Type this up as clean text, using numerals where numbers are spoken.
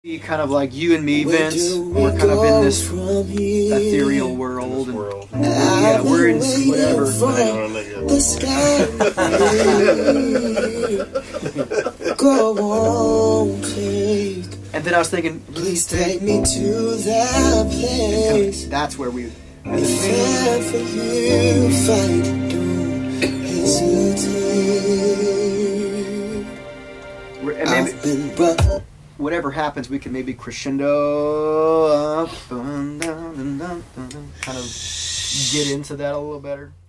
Kind of like you and me, Vince. We're kind of in this ethereal world. And, yeah, we're in whatever. The sky. Go on, take. And then I was thinking, please take me to that place. That's where we. If ever you fight, don't hesitate. I've been brought. Whatever happens, we can maybe crescendo up and down, kind of get into that a little better.